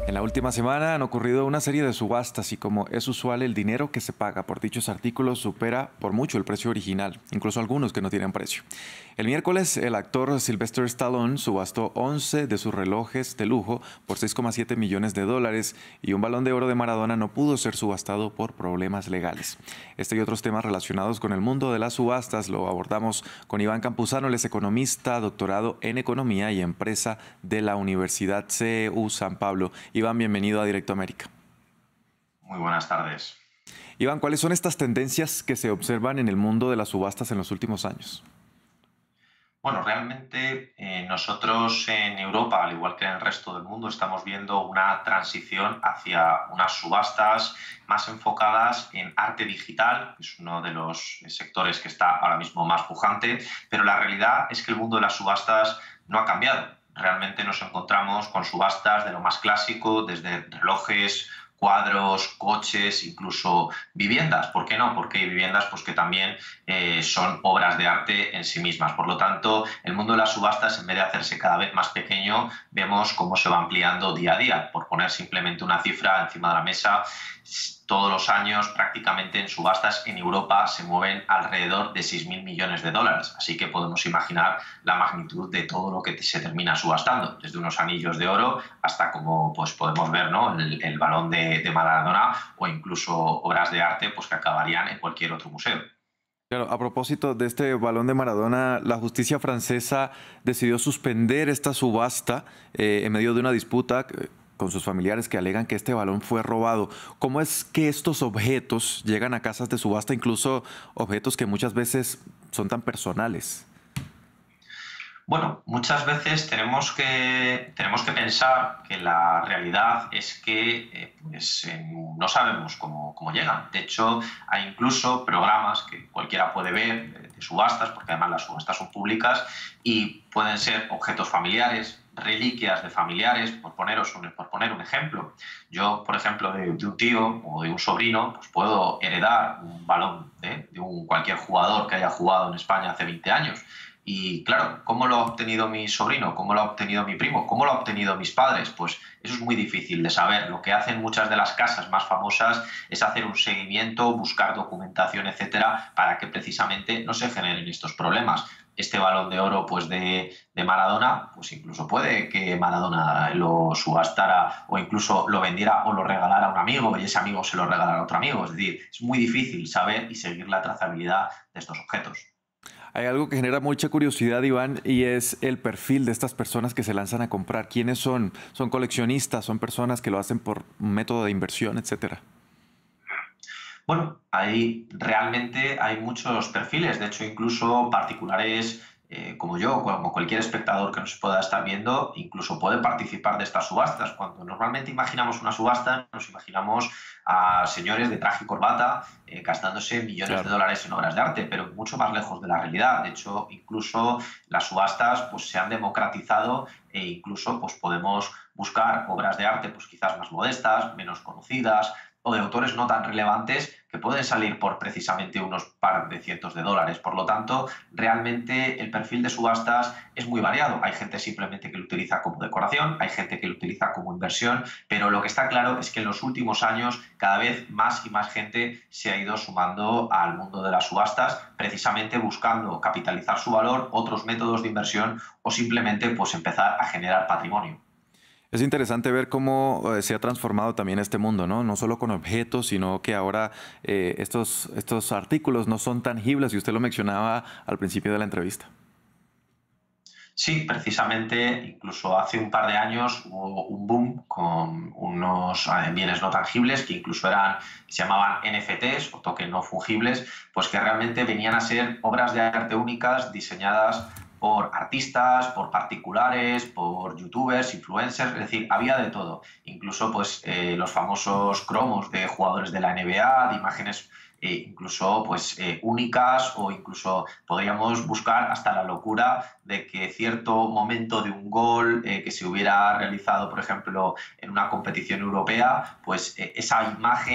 En la última semana han ocurrido una serie de subastas y como es usual, el dinero que se paga por dichos artículos supera por mucho el precio original, incluso algunos que no tienen precio. El miércoles, el actor Sylvester Stallone subastó 11 de sus relojes de lujo por 6,7 millones de dólares y un Balón de Oro de Maradona no pudo ser subastado por problemas legales. Este y otros temas relacionados con el mundo de las subastas lo abordamos con Iván Campuzano, él es economista, doctorado en Economía y Empresa de la Universidad CEU San Pablo. Iván, bienvenido a Directo América. Muy buenas tardes. Iván, ¿cuáles son estas tendencias que se observan en el mundo de las subastas en los últimos años? Bueno, realmente nosotros en Europa, al igual que en el resto del mundo, estamos viendo una transición hacia unas subastas más enfocadas en arte digital, que es uno de los sectores que está ahora mismo más pujante, pero la realidad es que el mundo de las subastas no ha cambiado. Realmente nos encontramos con subastas de lo más clásico, desde relojes, cuadros, coches, incluso viviendas. ¿Por qué no? Porque hay viviendas pues, que también son obras de arte en sí mismas. Por lo tanto, el mundo de las subastas, en vez de hacerse cada vez más pequeño, vemos cómo se va ampliando día a día. Por poner simplemente una cifra encima de la mesa, todos los años prácticamente en subastas en Europa se mueven alrededor de 6.000 millones de dólares. Así que podemos imaginar la magnitud de todo lo que se termina subastando, desde unos anillos de oro hasta, como pues, podemos ver, ¿no? el balón de Maradona o incluso obras de arte pues, que acabarían en cualquier otro museo. Claro, a propósito de este Balón de Maradona, la justicia francesa decidió suspender esta subasta en medio de una disputa con sus familiares que alegan que este balón fue robado. ¿Cómo es que estos objetos llegan a casas de subasta, incluso objetos que muchas veces son tan personales? Bueno, muchas veces tenemos que pensar que la realidad es que no sabemos cómo llegan. De hecho, hay incluso programas que cualquiera puede ver de subastas, porque además las subastas son públicas, y pueden ser objetos familiares, reliquias de familiares, por poner un ejemplo. Yo, por ejemplo, de un tío o de un sobrino, pues puedo heredar un balón de cualquier jugador que haya jugado en España hace 20 años. Y claro, ¿cómo lo ha obtenido mi sobrino? ¿Cómo lo ha obtenido mi primo? ¿Cómo lo ha obtenido mis padres? Pues eso es muy difícil de saber. Lo que hacen muchas de las casas más famosas es hacer un seguimiento, buscar documentación, etcétera, para que precisamente no se generen estos problemas. Este balón de oro pues de Maradona, pues incluso puede que Maradona lo subastara o incluso lo vendiera o lo regalara a un amigo y ese amigo se lo regalara a otro amigo. Es decir, es muy difícil saber y seguir la trazabilidad de estos objetos. Hay algo que genera mucha curiosidad, Iván, y es el perfil de estas personas que se lanzan a comprar. ¿Quiénes son? ¿Son coleccionistas? ¿Son personas que lo hacen por un método de inversión, etcétera? Bueno, realmente hay muchos perfiles, de hecho incluso particulares como yo, como cualquier espectador que nos pueda estar viendo, incluso puede participar de estas subastas. Cuando normalmente imaginamos una subasta, nos imaginamos a señores de traje y corbata gastándose millones de Claro. dólares en obras de arte, pero mucho más lejos de la realidad. De hecho, incluso las subastas pues, se han democratizado e incluso pues, podemos buscar obras de arte pues, quizás más modestas, menos conocidas, o de autores no tan relevantes que pueden salir por precisamente unos par de cientos de dólares. Por lo tanto, realmente el perfil de subastas es muy variado. Hay gente simplemente que lo utiliza como decoración, hay gente que lo utiliza como inversión, pero lo que está claro es que en los últimos años cada vez más y más gente se ha ido sumando al mundo de las subastas, precisamente buscando capitalizar su valor, otros métodos de inversión o simplemente pues, empezar a generar patrimonio. Es interesante ver cómo se ha transformado también este mundo, ¿no? No solo con objetos, sino que ahora estos artículos no son tangibles, y usted lo mencionaba al principio de la entrevista. Sí, precisamente, incluso hace un par de años hubo un boom con unos bienes no tangibles que incluso se llamaban NFTs o tokens no fungibles, pues que realmente venían a ser obras de arte únicas diseñadas por artistas, por particulares, por youtubers, influencers, es decir, había de todo. Incluso pues, los famosos cromos de jugadores de la NBA, de imágenes incluso pues, únicas, o incluso podríamos buscar hasta la locura de que cierto momento de un gol que se hubiera realizado, por ejemplo, en una competición europea, pues esa imagen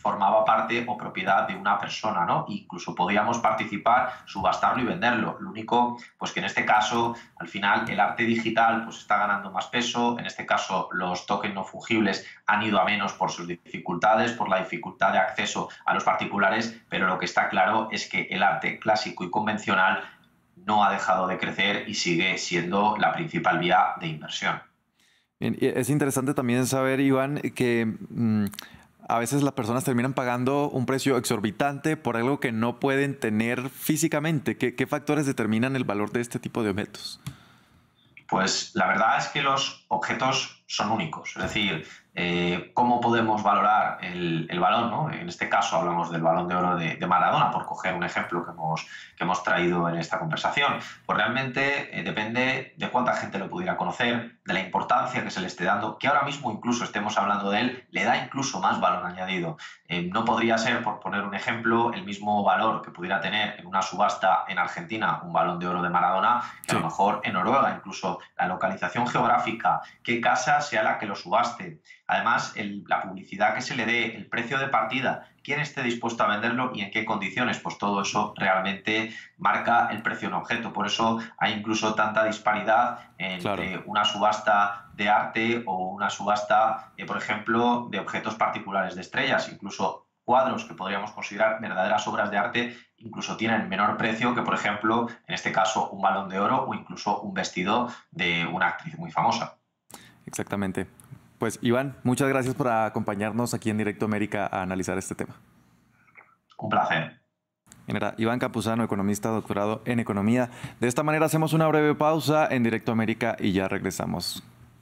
formaba parte o propiedad de una persona, ¿no? Incluso podíamos participar, subastarlo y venderlo. Lo único, pues que en este caso, al final, el arte digital pues está ganando más peso. En este caso, los tokens no fungibles han ido a menos por sus dificultades, por la dificultad de acceso a los particulares, pero lo que está claro es que el arte clásico y convencional no ha dejado de crecer y sigue siendo la principal vía de inversión. Bien, y es interesante también saber, Iván, que a veces las personas terminan pagando un precio exorbitante por algo que no pueden tener físicamente. ¿Qué factores determinan el valor de este tipo de objetos? Pues la verdad es que los objetos son únicos, es decir, ¿cómo podemos valorar el valor, ¿no? En este caso hablamos del Balón de Oro de Maradona, por coger un ejemplo que hemos traído en esta conversación. Pues realmente depende de cuánta gente lo pudiera conocer, de la importancia que se le esté dando, que ahora mismo incluso estemos hablando de él, le da incluso más valor añadido. No podría ser, por poner un ejemplo, el mismo valor que pudiera tener en una subasta en Argentina un Balón de Oro de Maradona que a lo mejor en Noruega, incluso la localización geográfica, qué casa sea la que lo subaste. Además, la publicidad que se le dé, el precio de partida, quién esté dispuesto a venderlo y en qué condiciones, pues todo eso realmente marca el precio de un objeto. Por eso hay incluso tanta disparidad entre una subasta de arte o una subasta, por ejemplo, de objetos particulares de estrellas. Incluso cuadros que podríamos considerar verdaderas obras de arte incluso tienen menor precio que, por ejemplo, en este caso, un Balón de Oro o incluso un vestido de una actriz muy famosa. Exactamente. Pues Iván, muchas gracias por acompañarnos aquí en Directo América a analizar este tema. Un placer. Era Iván Campuzano, economista doctorado en economía. De esta manera hacemos una breve pausa en Directo América y ya regresamos.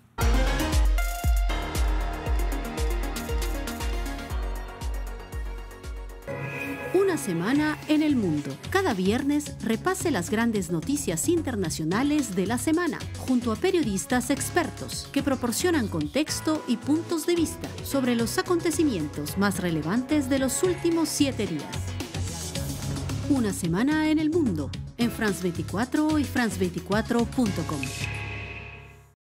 Una semana en el mundo. Cada viernes repase las grandes noticias internacionales de la semana, junto a periodistas expertos que proporcionan contexto y puntos de vista sobre los acontecimientos más relevantes de los últimos 7 días. Una semana en el mundo, en France 24 y France24.com.